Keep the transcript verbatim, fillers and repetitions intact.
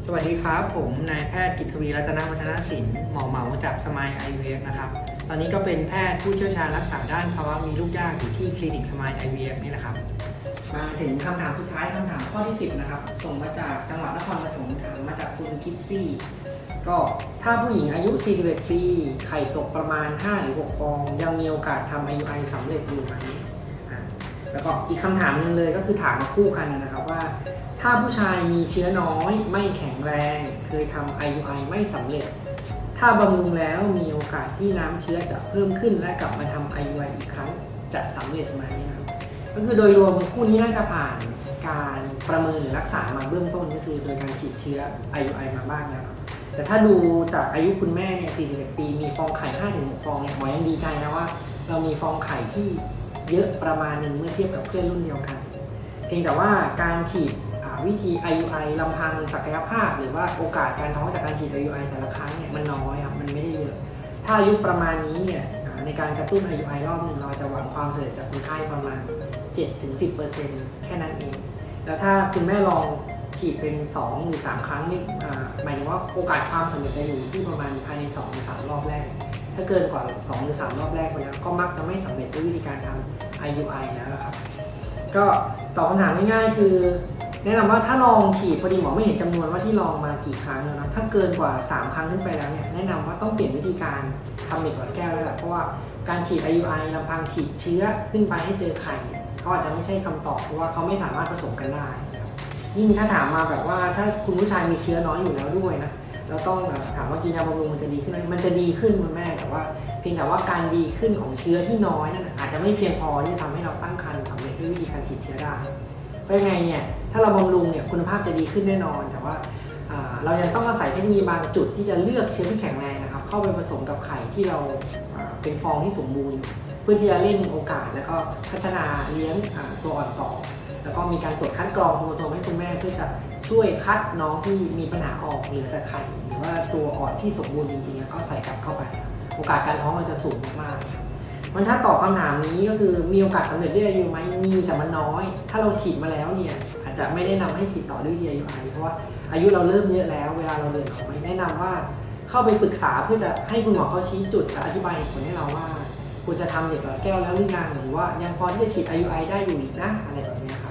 สวัสดีครับผมนายแพทย์กิตทวีรัตนวัฒนศิลป์หมอเหมาจากสมาย ไอ วี เอฟ นะครับตอนนี้ก็เป็นแพทย์ผู้เชี่ยวชาญรักษาด้านภาวะมีลูกยากอยู่ที่คลินิกสมาย ไอ วี เอฟ นี่แหละครับมาถึงคำถามสุดท้ายคำถามข้อที่สิบนะครับส่งมาจากจังหวัดนครปฐมถามมาจากคุณคิดซี่ก็ถ้าผู้หญิงอายุสี่สิบเอ็ดปีไข่ตกประมาณห้าหรือหกฟองยังมีโอกาสทำ ไอ ยู ไอ สำเร็จอยู่ไหมแล้วก็อีกคำถามหนึ่งเลยก็คือถามมาคู่กันนะครับว่าถ้าผู้ชายมีเชื้อน้อยไม่แข็งแรงเคยทำ ไอ ยู ไอ ไม่สำเร็จถ้าบำรุงแล้วมีโอกาสที่น้ำเชื้อจะเพิ่มขึ้นและกลับมาทำ ไอ ยู ไอ อีกครั้งจะสำเร็จไหมนะครับก็คือโดยรวมคู่นี้น่าจะผ่านการประเมินหรือรักษามาเบื้องต้นก็คือโดยการฉีดเชื้อ ไอ ยู ไอ มาบ้างแล้วแต่ถ้าดูจากอายุคุณแม่เนี่ยสี่สิบเอ็ดปีมีฟองไข่ ห้าถึงหก ฟองเนี่ยหมอยังดีใจนะว่าเรามีฟองไข่ที่เยอะประมาณหนึ่งเมื่อเทียบกับเพื่อนรุ่นเดียวกันเพียงแต่ว่าการฉีดวิธี ไอ ยู ไอ ลำพังศักยภาพหรือว่าโอกาสการท้องจากการฉีด ไอ ยู ไอ แต่ละครั้งเนี่ยมันน้อยครับมันไม่ได้เยอะถ้าอายุประมาณนี้เนี่ยในการกระตุ้น ไอ ยู ไอ รอบหนึ่งเราจะหวังความสำเร็จจากคนไข้ประมาณ เจ็ดถึงสิบเปอร์เซ็นต์ แค่นั้นเองแล้วถ้าคุณแม่ลองฉีดเป็นสองหรือสามครั้งนี่หมายถึงว่าโอกาสความสำเร็จจะอยู่ที่ประมาณภายในสองหรือสามรอบแรกถ้าเกินกว่าสองหรือสามรอบแรกไปแล้วก็มักจะไม่สำเร็จด้วยวิธีการทำ ไอ ยู ไอ แล้วนะครับก็ตอบคำถามง่ายๆคือแนะนำว่าถ้าลองฉีดพอดีหมอไม่เห็นจำนวนว่าที่ลองมากี่ครั้งแล้วนะถ้าเกินกว่าสามครั้งขึ้นไปแล้วเนี่ยแนะนำว่าต้องเปลี่ยนวิธีการทำเด็กหลอดแก้วแล้วแหละเพราะว่าการฉีด ไอ ยู ไอ ลำพังฉีดเชื้อขึ้นไปให้เจอไข่เขาอาจจะไม่ใช่คำตอบเพราะว่าเขาไม่สามารถผสมกันได้ยิ่งถ้าถามมาแบบว่าถ้าคุณผู้ชายมีเชื้อน้อยอยู่แล้วด้วยนะเราต้องถามว่ากินยาบำรุงมันจะดีขึ้นไหมมันจะดีขึ้นคุณแม่แต่ว่าเพียงแต่ว่าการดีขึ้นของเชื้อที่น้อยนั่นอาจจะไม่เพียงพอที่จะทำให้เราตั้งครรภ์สำเร็จด้วยวิธีการฉีดเชื้อได้เพราะยังไงเนี่ยถ้าเราบำรุงเนี่ยคุณภาพจะดีขึ้นแน่นอนแต่ว่าเรายังต้องอาศัยเทคโนโลยีบางจุดที่จะเลือกเชื้อที่แข็งแรงนะครับเข้าไปผสมกับไข่ที่เราเป็นฟองที่สมบูรณ์เพื่อที่จะเล่นโอกาสแล้วก็พัฒนาเลี้ยงตัวอ่อนต่อแล้วก็มีการตรวจคัดกรองโครโมโซมให้คุณแม่เพื่อจะช่วยคัดน้องที่มีปัญหาออกเหลือแต่ไข่หรือว่าตัวอ่อนที่สมบูรณ์จริงๆแล้วก็ใส่กลับเข้าไปโอกาสการท้องมันจะสูงมากๆมันถ้าตอบคำถามนี้ก็คือมีโอกาสสำเร็จด้วย ไอ ยู ไอ ไหมมีแต่มันน้อยถ้าเราฉีดมาแล้วเนี่ยอาจจะไม่ได้นำให้ฉีดต่อด้วยวิธี ไอ ยู ไอ เพราะว่าอายุเราเริ่มเยอะแล้วเวลาเราเดินออกไม่แนะนำว่าเข้าไปปรึกษาเพื่อจะให้คุณหมอเขาชี้จุดและอธิบายผลให้เราว่าควรจะทำเด็กหลอดแก้วแล้วหรือยังหรือว่ายังพอที่จะฉีด ไอ ยู ไอ ได้อยู่อีกนะอะไรแบบนี้